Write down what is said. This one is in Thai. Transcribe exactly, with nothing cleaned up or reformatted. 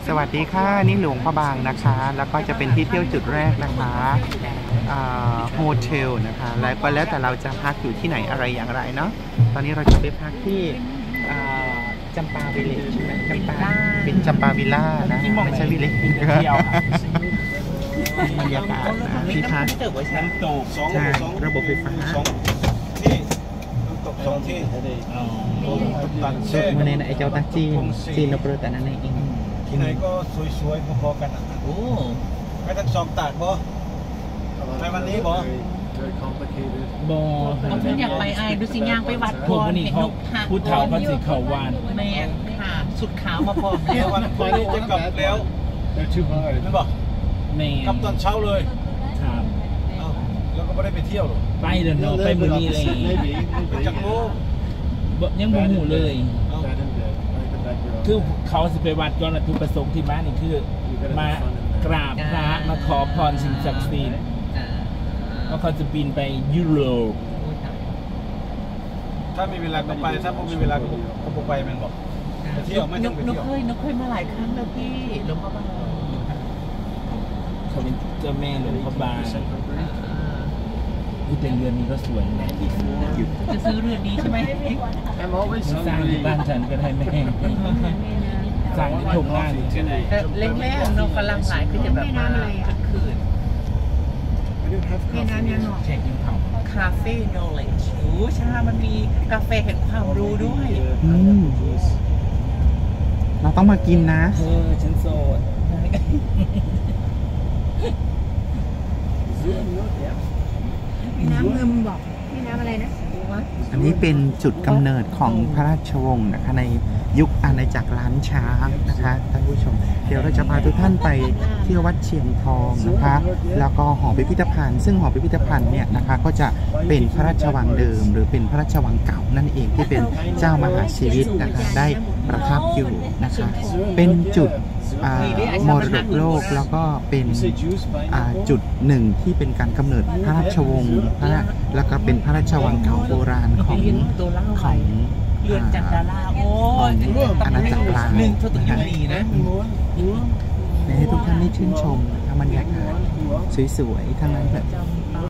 สวัสดีค่ะนี่หลวงพระบางนะคะแล้วก็จะเป็นที่เที่ยวจุดแรกนะคะโฮเทลนะคะแล้วก็แล้วแต่เราจะพักอยู่ที่ไหนอะไรอย่างไรเนาะตอนนี้เราจะไปพักที่จำปาวิลเลจใช่ไหมจำปาเป็นจำปาวิลล่านะไม่ใช่วิลเลจบรรยากาศนะที่พักน้ำตกสองระบบไฟฟ้าที่น้ำตกสองที่สุดมาในไอเจ้าตาจีนจีนนกเรือแต่นั้นเองที่ไหนก็สวยๆพอๆกันอ่ะโอ้ไปทั้งสองตาดบ่ไปวันนี้บ่บ่เอาฉันอยากไปไอ้ดูสิย่างไปวัดพรเห็นนกหักพูดถามว่าสิเขาวานแมนค่ะสุดขาวมาพร้อมแล้ววันพรุ่งนี้จะกลับแล้วไม่บอกแมนกลับตอนเช้าเลยครับแล้วก็ไม่ได้ไปเที่ยวหรอไปเดินเนาะไปมือนี้เลยไปจากโลกยังบ่หูเลยคือเขาสิไปวัดก่อนทุกประสงค์ที่มานี่คือมากราบพระมาขอพรสิ่งศักดิ์สิทธิ์แล้วเขาจะบินไปยุโรปถ้ามีเวลาก็ไปถ้าไม่มีเวลาก็ก็ไปมันบอกไปเที่ยวไม่ต้องไปเที่ยวนกเคยนกเคยมาหลายครั้งแล้วพี่หลวงพ่อบางเขาเป็นเจ้าแม่หลวงพ่อบางที่เป็นเรือนนี้ก็สวยนะจะซื้อเรือนนี้ใช่ไหมสร้างที่บ้านฉันก็ได้แม่สร้างที่ถูกง่ายเล็กๆนกกำลังหลายคือจะแบบมาคืนแม่น้ำยังหนอเช็คยิงเผาคาเฟ่ knowledge โอ้ชามันมีกาแฟแห่งความรู้ด้วยเราต้องมากินนะเออฉันโสดแม่น้ำเงิมบอกแม่น้ำอะไรนะอันนี้เป็นจุดกำเนิดของพระราชวงศ์นะคะในยุคอาณาจักรล้านช้างนะคะท่านผู้ชมเดี๋ยวเราจะพาทุกท่านไปเที่ยววัดเชียงทองนะคะแล้วก็หอพิพิธภัณฑ์ซึ่งหอพิพิธภัณฑ์เนี่ยนะคะก็จะเป็นพระราชวังเดิมหรือเป็นพระราชวังเก่านั่นเองที่เป็นเจ้ามหาชีวิตนะคะได้ประทับอยู่นะคะเป็นจุดมรดกโลกแล้วก็เป็นจุดหนึ่งที่เป็นการกำเนิดพระราชวงศ์แล้วก็เป็นพระราชวังเก่าโบราณของของเรือนจักรราโอ้ยอาณาจักรลาวหนึ่งเท่าตัวยังดีนะให้ทุกท่านได้ชื่นชมบรรยากาศสวยๆทั้งนั้นแบบ